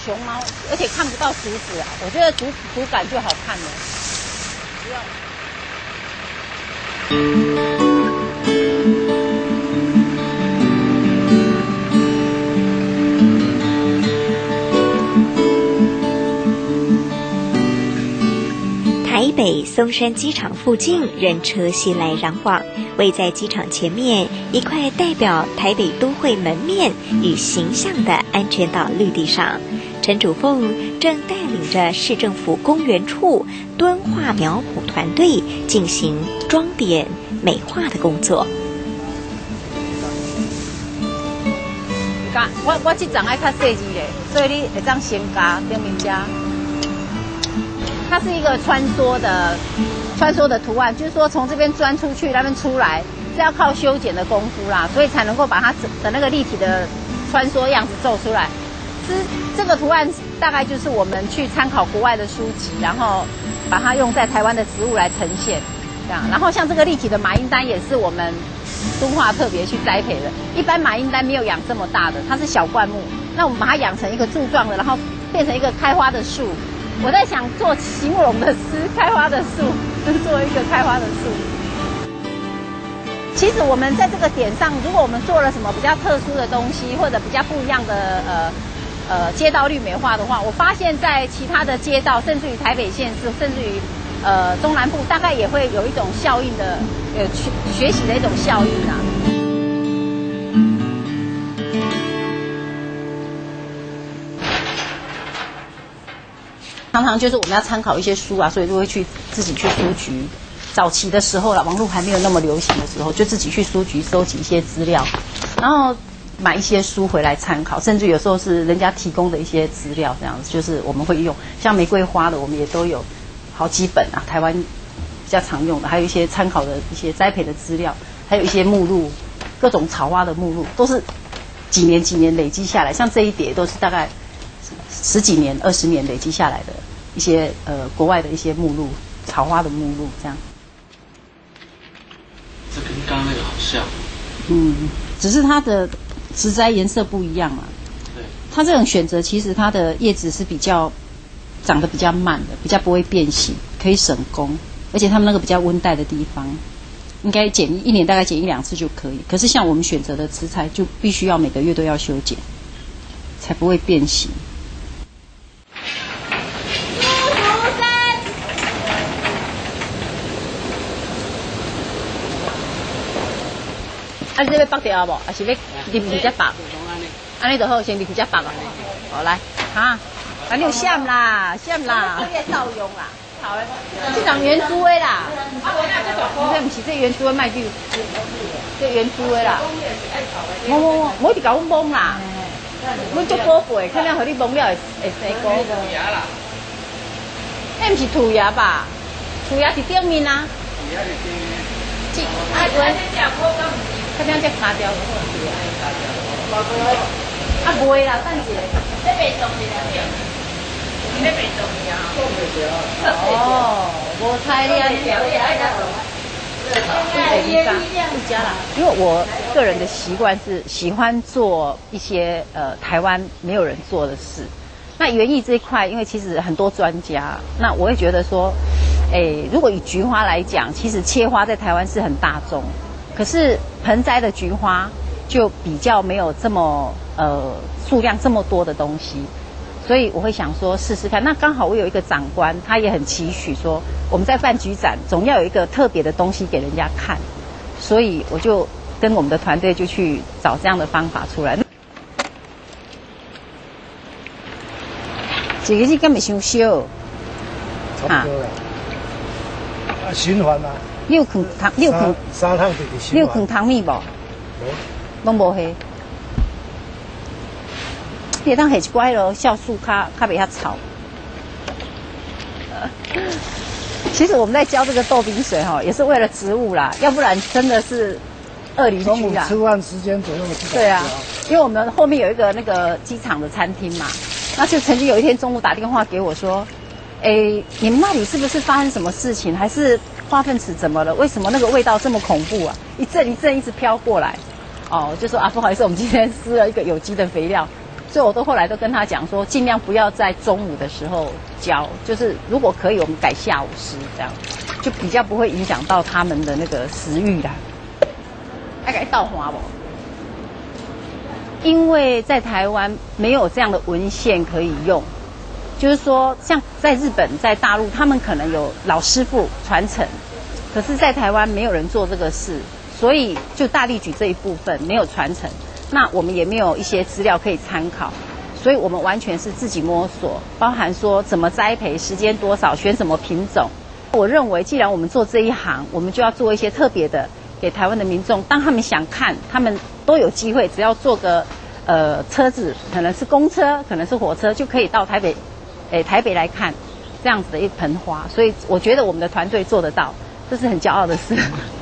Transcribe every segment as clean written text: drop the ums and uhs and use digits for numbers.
熊猫，而且看不到竹子啊，我觉得竹感就好看了。不要。 台北松山机场附近人车熙来攘往，位在机场前面一块代表台北都会门面与形象的安全岛绿地上，陈主凤正带领着市政府公园处敦化苗圃团队进行装点美化的工作。 我这张爱较细致嘞，所以你会当先加顶面加。它是一个穿梭的图案，就是说从这边钻出去，那边出来是要靠修剪的功夫啦，所以才能够把它的那个立体的穿梭样子做出来。这个图案大概就是我们去参考国外的书籍，然后把它用在台湾的植物来呈现，这样。然后像这个立体的马缨丹也是我们敦化特别去栽培的，一般马缨丹没有养这么大的，它是小灌木，那我们把它养成一个柱状的，然后变成一个开花的树。我在想做席慕容的诗，开花的树，做一个开花的树。其实我们在这个点上，如果我们做了什么比较特殊的东西，或者比较不一样的街道绿美化的话，我发现在其他的街道，甚至于台北县市，甚至于中南部，大概也会有一种效应的学习的一种效应啊。常常就是我们要参考一些书啊，所以就会自己去书局。早期的时候啦，网络还没有那么流行的时候，就自己去书局收集一些资料，然后买一些书回来参考，甚至有时候是人家提供的一些资料，这样子就是我们会用。像玫瑰花的，我们也都有好几本啊，台湾比较常用的，还有一些参考的一些栽培的资料，还有一些目录，各种草花的目录，都是几年累积下来。像这一叠都是大概10几年、20年累积下来的一些国外的一些目录，草花的目录这样。 这跟刚刚那个好像。 只是它的植栽颜色不一样嘛。 对。 它这种选择其实它的叶子是比较长得比较慢的，比较不会变形，可以省工，而且它们那个比较温带的地方，应该剪一年大概剪1、2次就可以。可是像我们选择的植材，就必须要每个月都要修剪，才不会变形。啊，你要绑掉无？还是要淋直接绑？安尼就好，先淋直接绑啊。好来，哈，啊你有闪啦，闪啦。照用啦。好诶，这种圆珠的啦。这不是这圆珠的麦具，这圆珠的啦。我一直甲阮摸啦。阮足宝贝，看了互你摸了会生果。那不是兔牙吧？兔牙是顶面啊。兔牙是顶面。这啊，这样才卡掉。啊，袂啦，等一下。这袂中的了。你袂中的啊？哦，无猜你安尼了。因为我个人的习惯是喜欢做一些台湾没有人做的事。那园艺这一块，因为其实很多专家，那我会觉得说，如果以菊花来讲，其实切花在台湾是很大众，可是盆栽的菊花就比较没有这么数量这么多的东西，所以我会想说试试看。那刚好我有一个长官，他也很期许说，我们在办菊展，总要有一个特别的东西给人家看，所以我就跟我们的团队就去找这样的方法出来。这个是敢袂伤小？ 差不多啦。循环啊。 你有放糖？你有放 3趟就是循环。 你有放糖蜜无？拢无下。你当下一乖咯，酵素较袂遐臭。其实我们在浇这个豆冰水哈，也是为了植物啦，要不然真的是恶邻居啦。 中午吃饭时间左右的。 对啊，因为我们后面有一个那个机场的餐厅嘛。那就曾经有一天中午打电话给我说，你们那里是不是发生什么事情？还是化粪池怎么了？为什么那个味道这么恐怖啊？一阵一阵一直飘过来。哦，就说啊，不好意思，我们今天施了一个有机的肥料， 所以我都后来都跟他讲说，尽量不要在中午的时候教，就是如果可以，我们改下午师，这样就比较不会影响到他们的那个食欲啦。还改倒滑不？因为在台湾没有这样的文献可以用，就是说像在日本、在大陆，他们可能有老师傅传承，可是在台湾没有人做这个事，所以就大力举这一部分没有传承。那我们也没有一些资料可以参考，所以我们完全是自己摸索，包含说怎么栽培、时间多少、选什么品种。我认为，既然我们做这一行，我们就要做一些特别的给台湾的民众，当他们想看，他们都有机会，只要坐个车子，可能是公车，可能是火车，就可以到台北来看这样子的一盆花。所以我觉得我们的团队做得到，这是很骄傲的事。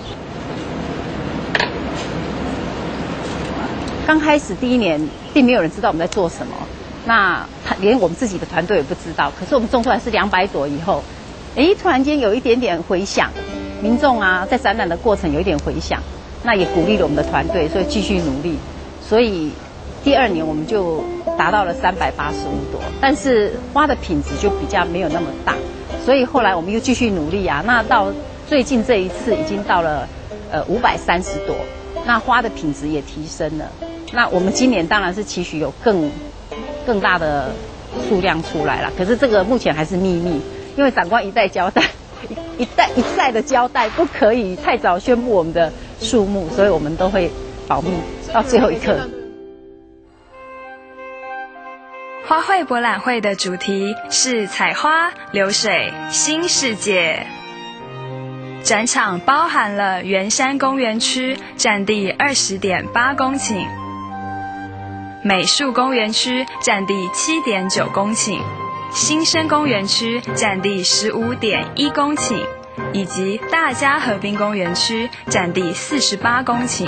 刚开始第1年，并没有人知道我们在做什么，那连我们自己的团队也不知道。可是我们种出来是200朵以后，突然间有一点点回响，民众啊，在展览的过程有一点回响，那也鼓励了我们的团队，所以继续努力。所以第2年我们就达到了385朵，但是花的品质就比较没有那么大，所以后来我们又继续努力啊。那到最近这一次已经到了530朵，那花的品质也提升了。那我们今年当然是期许有更大的数量出来了，可是这个目前还是秘密，因为长官一再交代，一再的交代，不可以太早宣布我们的数目，所以我们都会保密到最后一刻。 花卉博览会的主题是采花、流水、新世界。展场包含了圆山公园区，占地20.8公顷。美术公园区占地7.9公顷，新生公园区占地15.1公顷，以及大家河滨公园区占地48公顷。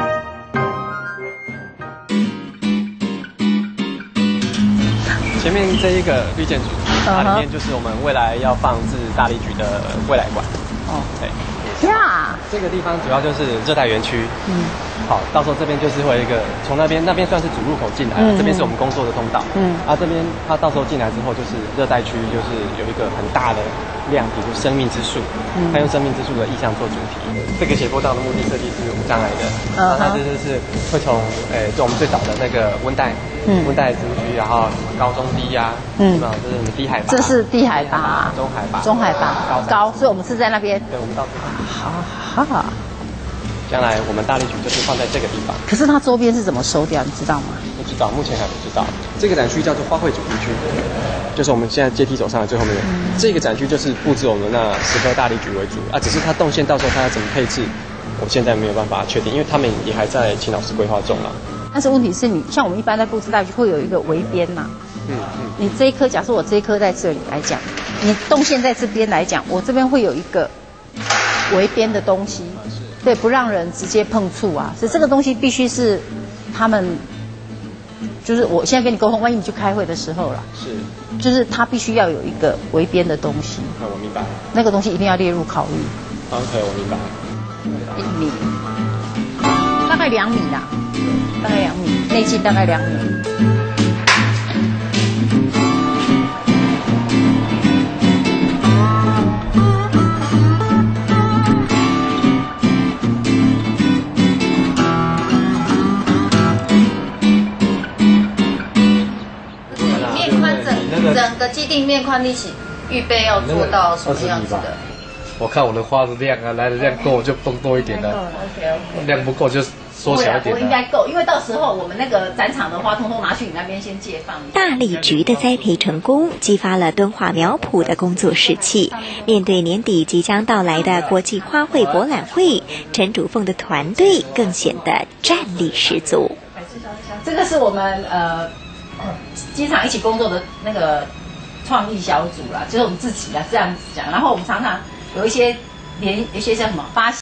前面这一个绿建筑，它里面就是我们未来要放置大力举的未来馆。哦，对。 呀， 这个地方主要就是热带园区。好，到时候这边就是会有一个从那边算是主入口进来，这边是我们工作的通道。这边它到时候进来之后就是热带区，就是有一个很大的亮点，就是生命之树。它用生命之树的意象做主题。这个斜坡道的目的设计是无障碍的，它这就是会从就我们最早的那个温带植物区，然后高中低呀，这是我们低海拔。 这是低海拔、中海拔、高，所以我们是在那边。 对，我们到这边。 好。 将来我们大力举就是放在这个地方。 可是它周边是怎么收掉，你知道吗？ 不知道，目前还不知道。这个展区叫做花卉主题区，就是我们现在阶梯走上来最后面的。这个展区就是布置我们那10棵大力举为主啊，只是它动线到时候它要怎么配置，我现在没有办法确定，因为他们也还在请老师规划中啦。 但是问题是你像我们一般在布置大力举会有一个围边嘛，你这一棵，假设我这一棵在这里来讲，你动线在这边来讲，我这边会有一个围边的东西。对，不让人直接碰触啊，所以这个东西必须是他们，就是我现在跟你沟通，万一你去开会的时候啦，就是他必须要有一个围边的东西。 我明白。 那个东西一定要列入考虑。 OK， 我明白。 1米，大概2米啦，大概2米，内径大概2米。整个基地面宽力气预备要做到什么样子的？ 我看我的花的量啊，来的量够就蹦多一点了。OK， 量不够就缩小一点。 我应该够，因为到时候我们那个展场的花，通通拿去你那边先借放。 大力菊的栽培成功，激发了敦化苗圃的工作士气。面对年底即将到来的国际花卉博览会，陈主凤的团队更显得战力十足。 这个是我们经常一起工作的那个创意小组啦，就是我们自己啦，这样子讲。然后我们常常有一些叫什么发